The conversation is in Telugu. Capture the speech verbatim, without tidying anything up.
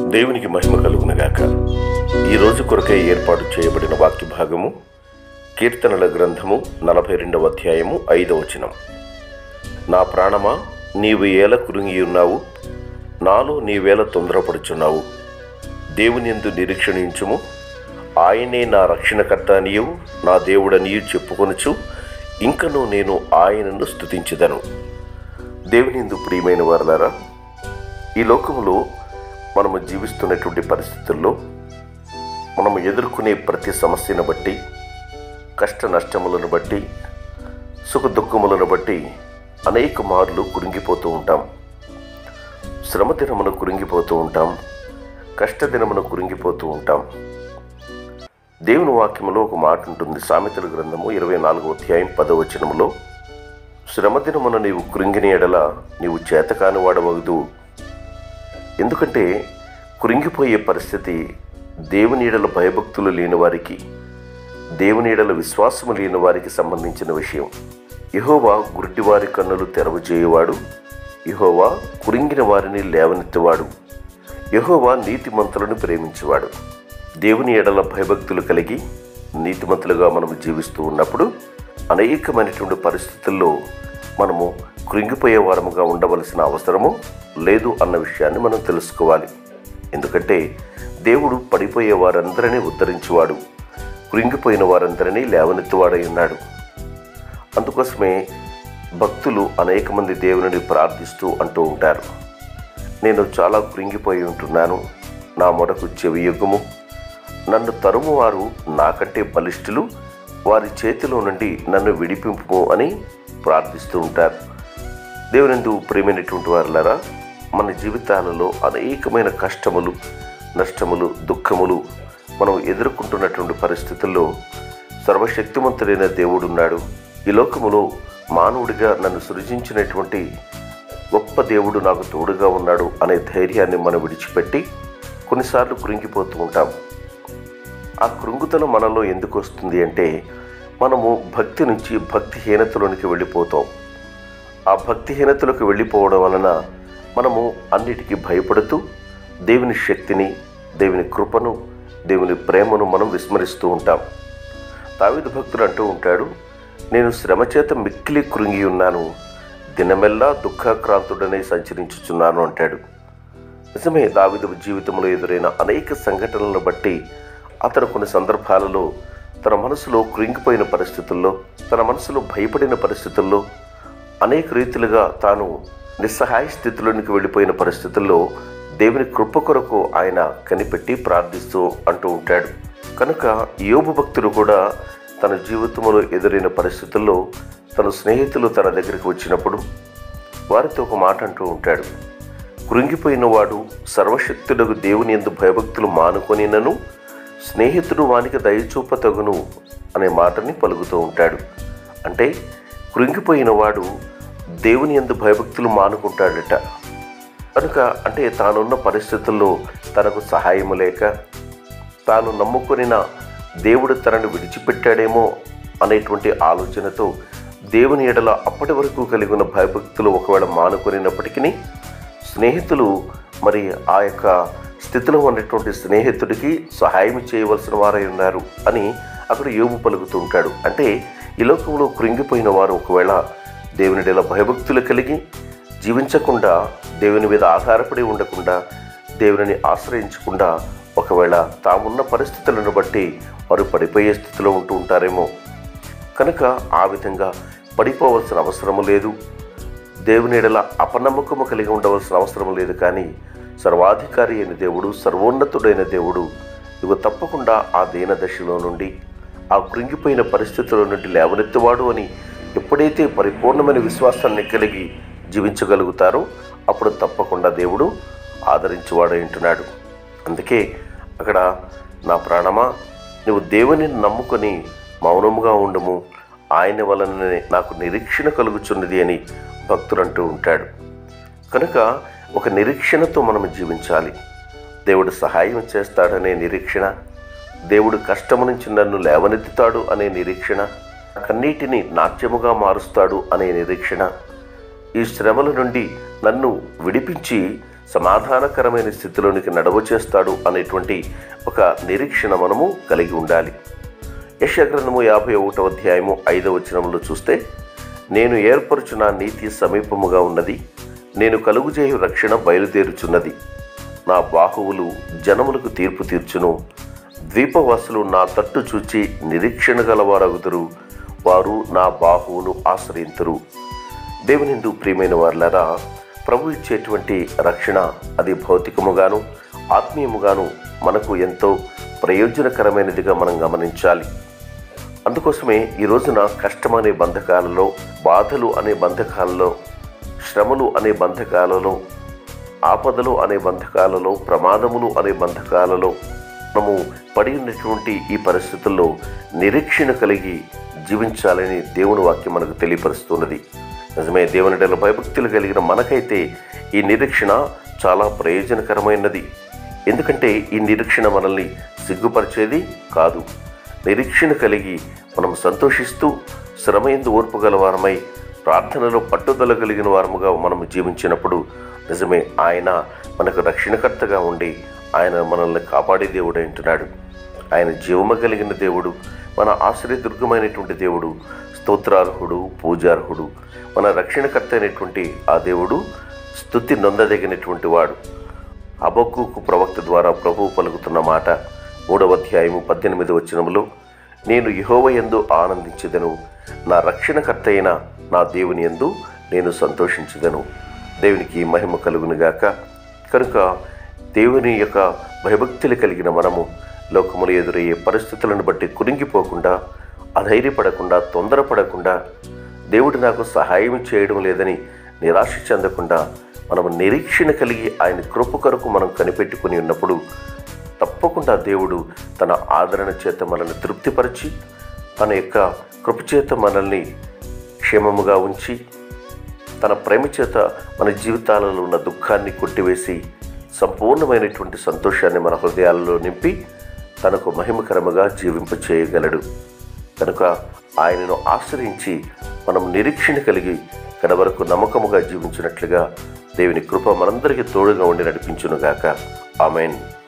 దేవునికి మహిమ కలుగునుగాక. ఈరోజు కొరకై ఏర్పాటు చేయబడిన వాక్య భాగము కీర్తనల గ్రంథము నలభై రెండవ అధ్యాయము ఐదవ వచనం. నా ప్రాణమా, నీవు ఏల కురింగి ఉన్నావు, నాలో నీవేళ తొందరపడుచున్నావు. దేవుని యందు నిరీక్షణించుము, ఆయనే నా రక్షణకర్త అనియు నా దేవుడనియు చెప్పుకొనుచు ఇంకనూ నేను ఆయనను స్తుతించెదను. దేవుని యందు ప్రియమైన వారలారా, ఈ లోకములో మనము జీవిస్తున్నటువంటి పరిస్థితుల్లో మనము ఎదుర్కొనే ప్రతి సమస్యను బట్టి, కష్ట నష్టములను బట్టి, సుఖ దుఃఖములను బట్టి అనేక మార్లు కురింగిపోతూ ఉంటాం. శ్రమ దినమును కురింగిపోతూ ఉంటాం, కష్టదినమును కురింగిపోతూ ఉంటాం. దేవుని వాక్యములో ఒక మాట ఉంటుంది. సామెతల గ్రంథము ఇరవై నాలుగో అధ్యాయం పదవ వచనములో, శ్రమ దినమున నీవు కురింగిన ఎడల నీవు చేతకాని వాడవగదు. ఎందుకంటే కురింగిపోయే పరిస్థితి దేవుని ఎడల భయభక్తులు లేని వారికి, దేవుని ఎడల విశ్వాసము లేని వారికి సంబంధించిన విషయం. యెహోవా గుడ్డివారి కన్నులు తెరవజేయువాడు, యెహోవా కురింగిన వారిని లేవనెత్తువాడు, యెహోవా నీతిమంతులను ప్రేమించేవాడు. దేవుని ఎడల భయభక్తులు కలిగి నీతిమంతులుగా మనము జీవిస్తూ ఉన్నప్పుడు అనేకమైనటువంటి పరిస్థితుల్లో మనము కృంగిపోయే వారముగా ఉండవలసిన అవసరము లేదు అన్న విషయాన్ని మనం తెలుసుకోవాలి. ఎందుకంటే దేవుడు పడిపోయే వారందరినీ ఉద్ధరించేవాడు, కృంగిపోయిన వారందరినీ లేవనెత్తువాడై ఉన్నాడు. అందుకోసమే భక్తులు అనేక మంది దేవుని ప్రార్థిస్తూ అంటూ ఉంటారు, నేను చాలా కృంగిపోయి ఉంటున్నాను, నా మొరకు చెవియొగ్గుము, నన్ను తరుము వారు నాకంటే బలిష్ఠులు, వారి చేతిలో నుండి నన్ను విడిపింపు అని ప్రార్థిస్తూ ఉంటారు. దేవునిందు ప్రియమైనటువంటి వారులారా, మన జీవితాలలో అనేకమైన కష్టములు, నష్టములు, దుఃఖములు మనం ఎదుర్కొంటున్నటువంటి పరిస్థితుల్లో సర్వశక్తిమంతుడైన దేవుడున్నాడు. ఈ లోకములో మానవుడిగా నన్ను సృజించినటువంటి గొప్ప దేవుడు నాకు తోడుగా ఉన్నాడు అనే ధైర్యాన్ని మనం విడిచిపెట్టి కొన్నిసార్లు కృంగిపోతూ ఉంటాం. ఆ కృంగుతనం మనలో ఎందుకు వస్తుంది అంటే, మనము భక్తి నుంచి భక్తిహీనతలోనికి వెళ్ళిపోతాం. ఆ భక్తిహీనతలోకి వెళ్ళిపోవడం వలన మనము అన్నిటికీ భయపడుతూ దేవుని శక్తిని, దేవుని కృపను, దేవుని ప్రేమను మనం విస్మరిస్తూ ఉంటాం. దావీదు భక్తుడు అంటూ ఉంటాడు, నేను శ్రమ చేత మిక్కిలి కృంగి ఉన్నాను, దినమెల్లా దుఃఖాక్రాంతుడనే సంచరించుచున్నాను అంటాడు. నిజమే, దావీదు జీవితంలో ఎదురైన అనేక సంఘటనలను బట్టి అతను కొన్ని సందర్భాలలో తన మనసులో కృంగిపోయిన పరిస్థితుల్లో, తన మనసులో భయపడిన పరిస్థితుల్లో, అనేక రీతిలుగా తాను నిస్సహాయ స్థితిలోనికి వెళ్ళిపోయిన పరిస్థితుల్లో దేవుని కృప కొరకు ఆయన కనిపెట్టి ప్రార్థిస్తూ అంటూ ఉంటాడు. కనుక యోబు భక్తుడు కూడా తన జీవితంలో ఎదురైన పరిస్థితుల్లో తన స్నేహితులు తన దగ్గరికి వచ్చినప్పుడు వారితో ఒక మాట అంటూ ఉంటాడు, కృంగిపోయిన వాడు సర్వశక్తుడగు దేవుని యందు భయభక్తులు మానుకొనినను స్నేహితుడు వానికి దయచూపతగును అనే మాటని పలుకుతూ ఉంటాడు. అంటే కృంగిపోయిన వాడు దేవుని యందు భయభక్తులు మానుకుంటాడట. కనుక అంటే తానున్న పరిస్థితుల్లో తనకు సహాయము లేక, తాను నమ్ముకొనిన దేవుడు తనను విడిచిపెట్టాడేమో అనేటువంటి ఆలోచనతో దేవుని ఎడల అప్పటి వరకు కలిగి ఉన్న భయభక్తులు ఒకవేళ మానుకొనినప్పటికీ స్నేహితులు మరి ఆ యొక్క స్థితిలో ఉన్నటువంటి స్నేహితుడికి సహాయం చేయవలసిన వారై ఉన్నారు అని అక్కడ యోబు పలుకుతూ ఉంటాడు. అంటే ఈ లోకంలో కృంగిపోయిన వారు ఒకవేళ దేవుని ఎడల భయభక్తులు కలిగి జీవించకుండా, దేవుని మీద ఆధారపడి ఉండకుండా, దేవుని ఆశ్రయించకుండా ఒకవేళ తామున్న పరిస్థితులను బట్టి వారు పడిపోయే స్థితిలో ఉంటూ ఉంటారేమో. కనుక ఆ విధంగా పడిపోవలసిన అవసరము లేదు, దేవుని ఎడల అపనమ్మకము కలిగి ఉండవలసిన అవసరం లేదు. కానీ సర్వాధికారి అయిన దేవుడు, సర్వోన్నతుడైన దేవుడు ఇవి తప్పకుండా ఆ దీన దశలో నుండి, ఆ కృంగిపోయిన పరిస్థితుల నుండి లేవనెత్తువాడు అని ఎప్పుడైతే పరిపూర్ణమైన విశ్వాసాన్ని కలిగి జీవించగలుగుతారో అప్పుడు తప్పకుండా దేవుడు ఆదరించేవాడై ఉంటున్నాడు. అందుకే అక్కడ నా ప్రాణమా, నువ్వు దేవుని నమ్ముకొని మౌనముగా ఉండము, ఆయన వలననే నాకు నిరీక్షణ కలుగుచున్నది అని భక్తుడు అంటూ ఉంటాడు. కనుక ఒక నిరీక్షణతో మనం జీవించాలి. దేవుడు సహాయం చేస్తాడనే నిరీక్షణ, దేవుడు కష్టము నుంచి నన్ను లేవనెత్తుతాడు అనే నిరీక్షణ, కన్నీటిని నాట్యముగా మారుస్తాడు అనే నిరీక్షణ, ఈ శ్రమల నుండి నన్ను విడిపించి సమాధానకరమైన స్థితిలోనికి నడవ చేస్తాడు అనేటువంటి ఒక నిరీక్షణ మనము కలిగి ఉండాలి. యెషయా గ్రంథము యాభై ఒకటవ అధ్యాయము ఐదవ వచనంలో చూస్తే, నేను ఏర్పరచు నా నీతి సమీపముగా ఉన్నది, నేను కలుగుచేయు రక్షణ బయలుదేరుచున్నది. నా బాహువులు జనములకు తీర్పు తీర్చును, ద్వీపవాసులు నా తట్టు చూచి నిరీక్షణ గలవారగుదురు, వారు నా బాహువును ఆశ్రయింతురు. దేవునిందు ప్రియమైన వారులారా, ప్రభు ఇచ్చేటువంటి రక్షణ అది భౌతికముగాను ఆత్మీయముగాను మనకు ఎంతో ప్రయోజనకరమైనదిగా మనం గమనించాలి. అందుకోసమే ఈ రోజున కష్టం అనే బంధకాలలో, బాధలు అనే బంధకాలలో, శ్రమలు అనే బంధకాలలో, ఆపదలు అనే బంధకాలలో, ప్రమాదములు అనే బంధకాలలో మనము పడి ఉన్నటువంటి ఈ పరిస్థితుల్లో నిరీక్షణ కలిగి జీవించాలని దేవుని వాక్యం మనకు తెలియపరుస్తున్నది. నిజమే, దేవుని డల భయభక్తులు కలిగిన మనకైతే ఈ నిరీక్షణ చాలా ప్రయోజనకరమైనది. ఎందుకంటే ఈ నిరీక్షణ మనల్ని సిగ్గుపరిచేది కాదు. నిరీక్షణ కలిగి మనం సంతోషిస్తూ శ్రమయందు ఓర్పు గలవారమై ప్రార్థనలో పట్టుదల కలిగిన వారముగా మనము జీవించినప్పుడు నిజమే ఆయన మనకు రక్షణకర్తగా ఉండి ఆయన మనల్ని కాపాడే దేవుడు అంటున్నాడు. ఆయన జీవము కలిగిన దేవుడు, మన ఆశ్రయదుర్గమైనటువంటి దేవుడు, స్తోత్రార్హుడు, పూజార్హుడు, మన రక్షణకర్త అయినటువంటి ఆ దేవుడు స్తుతి నొందదగినటువంటి వాడు. హబక్కూకు ప్రవక్త ద్వారా ప్రభువు పలుకుతున్న మాట మూడవ అధ్యాయము పద్దెనిమిది వచనములో, నేను యెహోవా యందు ఆనందించెదను, నా రక్షణకర్త అయిన నా దేవుని యందు నేను సంతోషించెదను. దేవునికి మహిమ కలుగునుగాక. కనుక దేవుని యొక్క భయభక్తులు కలిగిన మనము లోకములు ఎదురయ్యే పరిస్థితులను బట్టి కురింగిపోకుండా, అధైర్యపడకుండా, తొందరపడకుండా, దేవుడు నాకు సహాయం చేయడం లేదని నిరాశ చెందకుండా మనము నిరీక్షణ కలిగి ఆయన కృప కొరకు మనం కనిపెట్టుకుని ఉన్నప్పుడు తప్పకుండా దేవుడు తన ఆదరణ చేత మనల్ని తృప్తిపరిచి, తన యొక్క కృపచేత మనల్ని క్షేమముగా ఉంచి, తన ప్రేమ చేత మన జీవితాలలో ఉన్న దుఃఖాన్ని కొట్టివేసి సంపూర్ణమైనటువంటి సంతోషాన్ని మన హృదయాలలో నింపి తనకు మహిమకరముగా జీవింప చేయగలడు. కనుక ఆయనను ఆశ్రయించి మనం నిరీక్షణ కలిగి కడవరకు నమ్మకముగా జీవించినట్లుగా దేవుని కృప మనందరికీ తోడుగా ఉండి నడిపించునుగాక. ఆమేన్.